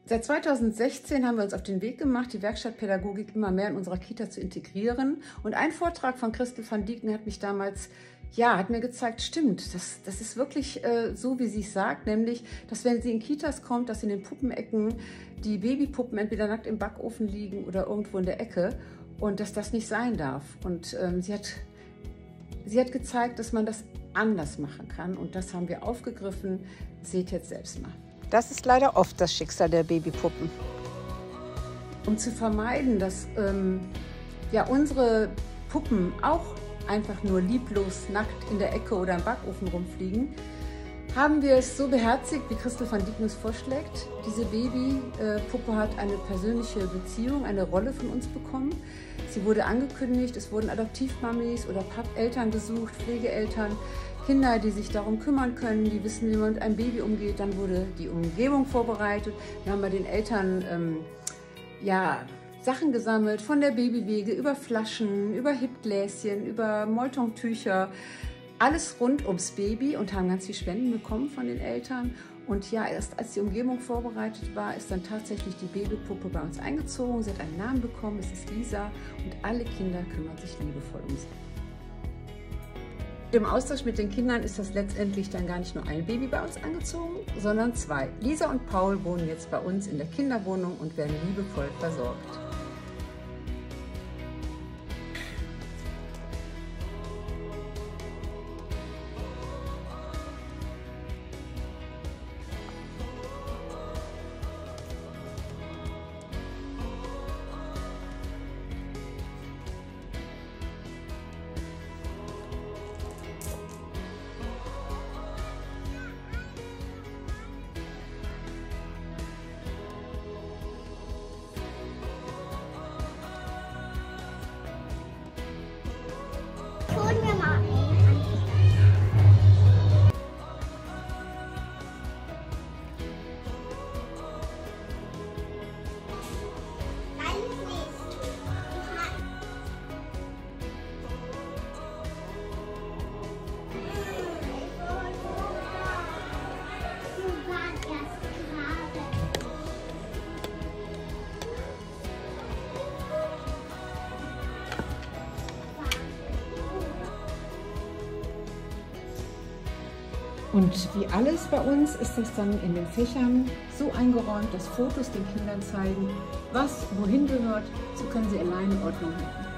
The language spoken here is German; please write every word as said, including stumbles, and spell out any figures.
Seit zweitausendsechzehn haben wir uns auf den Weg gemacht, die Werkstattpädagogik immer mehr in unserer Kita zu integrieren. Und ein Vortrag von Christel van Dieken hat mich damals, ja, hat mir gezeigt, stimmt, das, das ist wirklich äh, so, wie sie es sagt, nämlich, dass wenn sie in Kitas kommt, dass in den Puppenecken die Babypuppen entweder nackt im Backofen liegen oder irgendwo in der Ecke und dass das nicht sein darf. Und ähm, sie hat, sie hat gezeigt, dass man das anders machen kann und das haben wir aufgegriffen. Seht jetzt selbst mal. Das ist leider oft das Schicksal der Babypuppen. Um zu vermeiden, dass ähm, ja, unsere Puppen auch einfach nur lieblos nackt in der Ecke oder im Backofen rumfliegen, haben wir es so beherzigt, wie Christel van Dieken es vorschlägt. Diese Babypuppe hat eine persönliche Beziehung, eine Rolle von uns bekommen. Sie wurde angekündigt, es wurden Adoptivmamis oder Eltern gesucht, Pflegeeltern, Kinder, die sich darum kümmern können, die wissen, wie man mit einem Baby umgeht. Dann wurde die Umgebung vorbereitet. Wir haben bei den Eltern ähm, ja, Sachen gesammelt, von der Babywiege über Flaschen, über Hipgläschen, über Moltontücher. Alles rund ums Baby und haben ganz viel Spenden bekommen von den Eltern. Und ja, erst als die Umgebung vorbereitet war, ist dann tatsächlich die Babypuppe bei uns eingezogen. Sie hat einen Namen bekommen, es ist Lisa und alle Kinder kümmern sich liebevoll um sie. Im Austausch mit den Kindern ist das letztendlich dann gar nicht nur ein Baby bei uns angezogen, sondern zwei. Lisa und Paul wohnen jetzt bei uns in der Kinderwohnung und werden liebevoll versorgt. Und wie alles bei uns ist das dann in den Fächern so eingeräumt, dass Fotos den Kindern zeigen, was wohin gehört. So können sie alleine Ordnung halten.